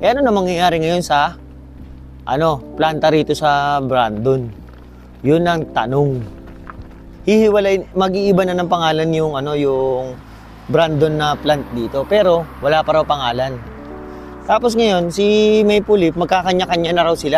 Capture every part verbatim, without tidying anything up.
Eh ano na mangyayari ngayon sa ano, planta rito sa Brandon? Yun ang tanong. Hihiwalay, mag-iiba na ng pangalan yung ano, yung Brandon na plant dito, pero wala pa raw pangalan. Tapos ngayon, si Maple Leaf, magkakanya-kanya na raw sila.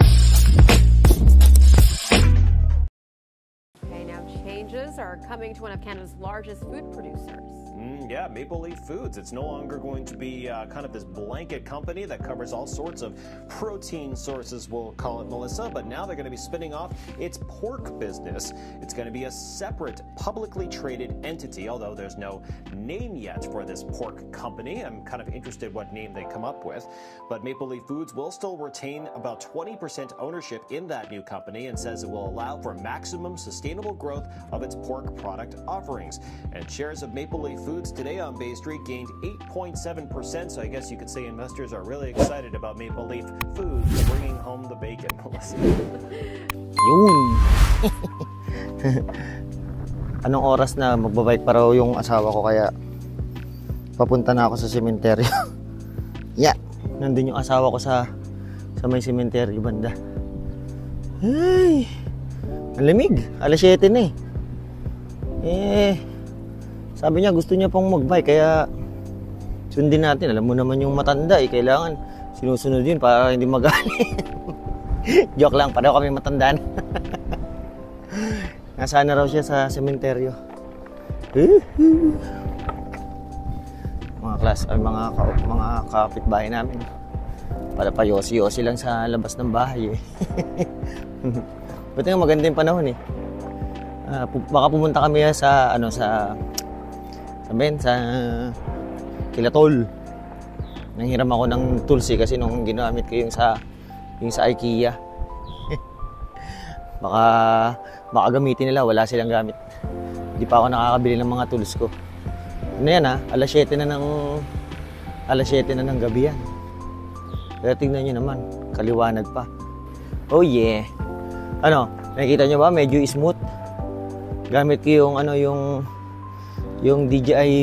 Okay, now changes are coming to one of Canada's largest food producers. Mm, yeah, Maple Leaf Foods. It's no longer going to be uh, kind of this blanket company that covers all sorts of protein sources, we'll call it, Melissa, but now they're going to be spinning off its pork business. It's going to be a separate publicly traded entity, although there's no name yet for this pork company. I'm kind of interested what name they come up with, but Maple Leaf Foods will still retain about twenty percent ownership in that new company and says it will allow for maximum sustainable growth of its pork product offerings. And shares of Maple Leaf Foods today on Bay Street gained eight point seven percent, so I guess you could say investors are really excited about Maple Leaf Foods bringing home the bacon. Yun. Anong oras na magbabike pa raw yung asawa ko, kaya papunta na ako sa sementeryo. Yeah, nandun yung asawa ko sa sa may sementeryo banda. Ay, ang lamig. alas siyete na eh. Eh, sabi niya gusto niya pong magbike, kaya sundin natin. Alam mo naman yung matanda eh, kailangan sinusunod yun para hindi magalit. Joke lang, pareho kami matandaan. Nasaan na raw siya sa sementeryo. Mga class, ay mga ka, mga kapitbahay namin. Para pa yosi-yosi lang sa labas ng bahay eh. Buti nga maganda yung panahon eh. Uh, baka pumunta kami sa ano sa sa Ben, sa Kilatol. Nanghiram ako ng tools eh, kasi nung ginamit ko yung sa yung sa IKEA. baka baka gamitin nila, wala silang gamit. Hindi pa ako nakakabili ng mga tools ko. Ano yan ha, alas siyete na ng alas siyete na ng gabi yan. Kaya tingnan nyo naman, kaliwanag pa. Oh yeah. Ano, nakikita nyo ba? Medyo smooth. Gamit ko yung ano, yung yung D J I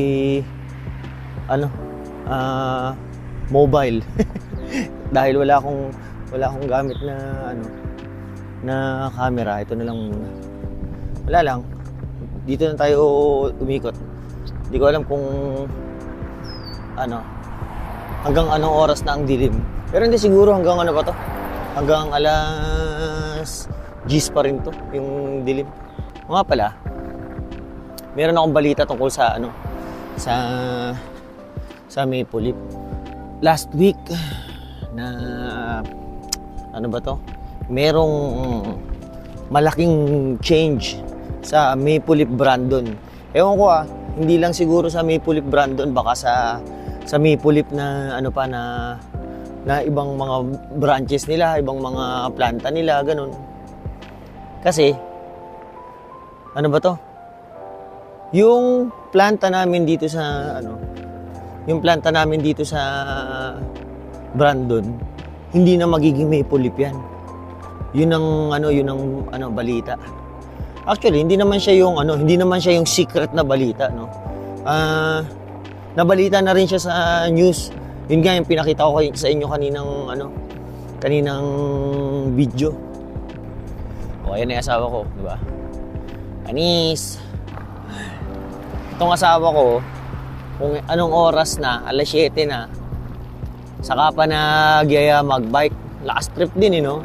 ano, uh, mobile. Dahil wala akong wala akong gamit na ano, na camera. Ito na lang muna. Wala lang. Dito na tayo umikot. Hindi ko alam kung ano, hanggang anong oras na ang dilim. Pero hindi siguro hanggang ano pa to. Hanggang alas diyes pa rin to, yung dilim. Mga pala, meron akong balita tungkol sa ano, sa sa Maple Leaf. Last week na ano ba to? Merong malaking change sa Maple Leaf Brandon. Ewan ko ah, hindi lang siguro sa Maple Leaf Brandon, baka sa sa Maple Leaf na ano pa na na ibang mga branches nila, ibang mga planta nila, ganun. Kasi ano ba to? Yung planta namin dito sa ano, yung planta namin dito sa Brandon, hindi na magiging Maple Leaf yan. Yun ang ano, yun ang ano balita. Actually, hindi naman siya yung ano, hindi naman siya yung secret na balita, no. Ah, uh, nabalita na rin siya sa news. Yun nga yung pinakita ko sa inyo kaninang ano, kaninang video. O ayan na yung asawa ko, di ba? Anis. Itong asawa ko, kung anong oras na, alas siyete na, saka pa nagyaya magbike. Last trip din, eh, no?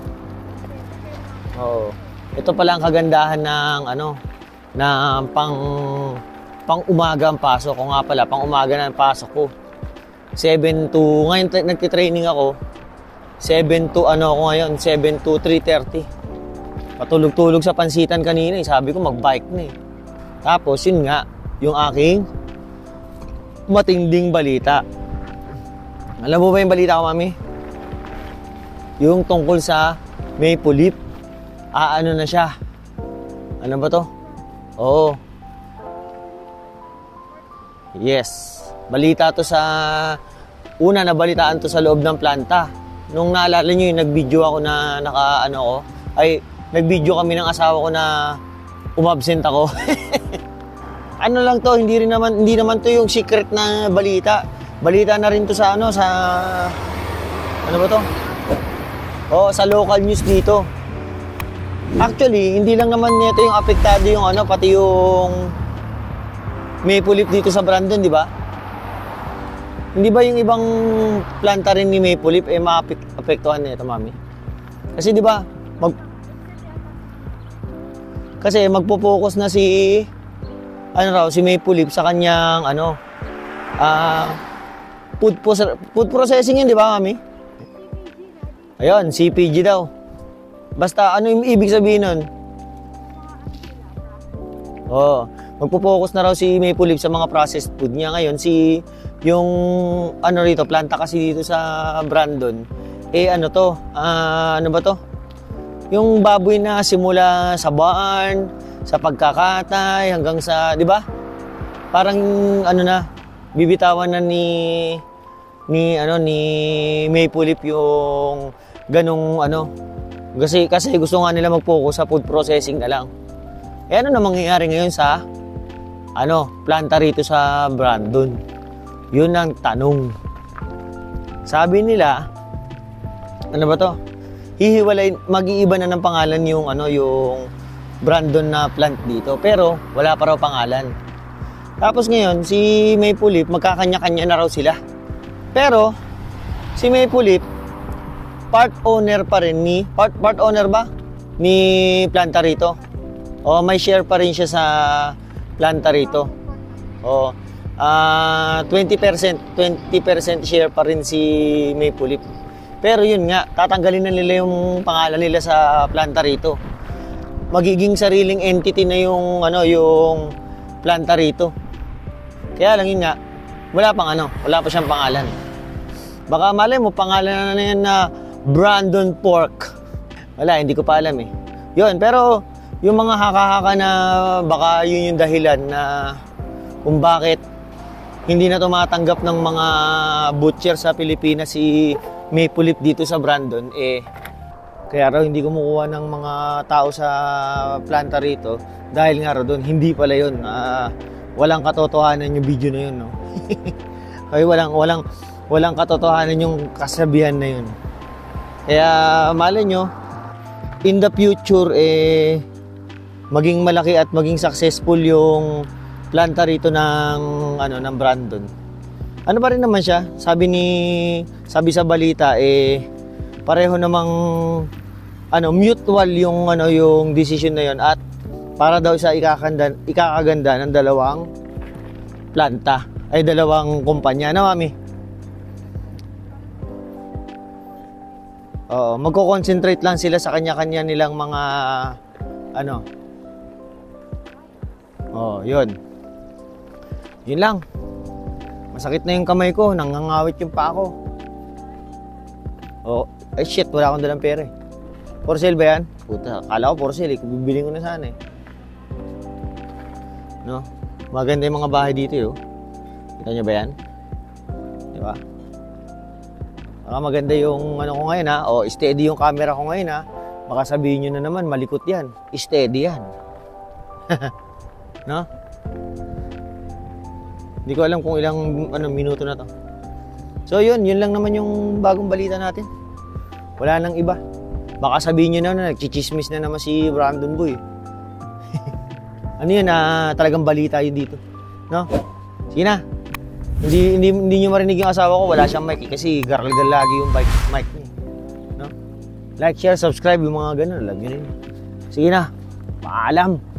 Oo. Ito pala ang kagandahan ng ano, na pang pang umaga ang pasok ko nga pala, pang umaga na ang pasok ko. seven to, ngayon nagtitraining ako, seven to ano ako ngayon, seven to three thirty. Patulog-tulog sa pansitan kanina, eh. Sabi ko magbike na eh. Tapos yun nga, yung aking matinding balita. Alam mo ba yung balita ko, mami? Yung tungkol sa Maple Leaf. Ah, ano na siya? Ano ba to? Oo. Yes. Balita to sa... Una, nabalitaan to sa loob ng planta. Nung naalala nyo yung nag-video ako na naka, ano ko, ay, nag-video kami ng asawa ko na umabsent ako. Ano lang to, hindi rin naman, hindi naman to yung secret na balita. Balita na rin to sa, ano, sa, ba to? Oo, sa local news dito. Actually, hindi lang naman nito yung apektado yung ano, pati yung maple leaf dito sa Brandon, di ba? Hindi ba yung ibang planta rin ni maple leaf eh maapektuhan nito, mami? Kasi di ba, mag Kasi magpo-focus na si ano raw, si maple leaf sa kanyang ano, ah uh, food, food processing yun, di ba, mami? Ayun, C P G daw. Basta, ano yung ibig sabihin nun? Oo, magpo-focus na raw si maple leaf sa mga processed food niya. Ngayon, si, yung, ano rito, planta kasi dito sa Brandon, eh, ano to, ah, ano ba to? Yung baboy na simula sa barn, sa pagkakatay, hanggang sa, di ba? Parang, ano na, bibitawan na ni, ni, ano, ni maple leaf yung ganong, ano, Kasi, kasi gusto nga nila mag-focus sa food processing na lang. Eh ano na mangyayari ngayon sa ano, planta rito sa Brandon? Yun ang tanong. Sabi nila, ano ba to? Hihiwalay, mag-iiba na ng pangalan yung ano, yung Brandon na plant dito. Pero wala pa raw pangalan. Tapos ngayon, si maple leaf, magkakanya-kanya na raw sila. Pero si maple leaf, part owner pa rin ni, part, part owner ba? Ni planta rito. O may share pa rin siya sa planta rito. O uh, twenty percent, twenty percent share pa rin si maple leaf. Pero yun nga, tatanggalin na nila yung pangalan nila sa planta rito. Magiging sariling entity na yung ano, yung planta rito. Kaya lang yun nga, wala pang ano, wala pa siyang pangalan. Baka malay mo pangalan na yan na Brandon Pork. Wala, hindi ko pa alam eh. Yun, pero yung mga haka-haka na baka yun yung dahilan na kung bakit hindi na tumatanggap ng mga butcher sa Pilipinas si maple leaf dito sa Brandon, eh kaya raw hindi kumukuha ng mga tao sa planta rito dahil nga raw doon, hindi pala yun. Uh, walang katotohanan yung video na yun, no? Ay, walang, walang, walang katotohanan yung kasabihan na yun. Kaya malay nyo, in the future, eh, maging malaki at maging successful yung planta rito ng, ano, ng Brandon. Ano pa rin naman siya, sabi ni, sabi sa balita, eh, pareho namang, ano, mutual yung, ano, yung decision na yun at para daw sa ikakaganda, ikakaganda ng dalawang planta, ay dalawang kumpanya, na mami? Oo, magko-concentrate lang sila sa kanya-kanya nilang mga ano. Oh, 'yun. 'Yun lang. Masakit na yung kamay ko, nangangawit yung paa ko. Oh, ay shit, wala akong dalang pera eh. For sale ba yan? Puta, akala ko for sale eh. Bibili ko na sana eh. No? Maganda yung mga bahay dito eh. Oh. Kita nyo ba yan? Di ba? Baka maganda yung ano ko ngayon ha. O, steady yung camera ko ngayon ha. Baka sabihin nyo na naman, malikot yan. Steady yan. No? Hindi ko alam kung ilang ano, minuto na to. So yun, yun lang naman yung bagong balita natin. Wala nang iba. Baka sabihin nyo na na, nagchichismis na naman si Brandon Boy. Ano yun, ah, talagang balita yun dito. No? Sige na. Hindi, hindi, hindi nyo marinig yung asawa ko, wala siyang mic eh, kasi gargal lagi yung mic, mic niya. No? Like, share, subscribe, yung mga ganun. Alam nyo rin. Sige na. Paalam.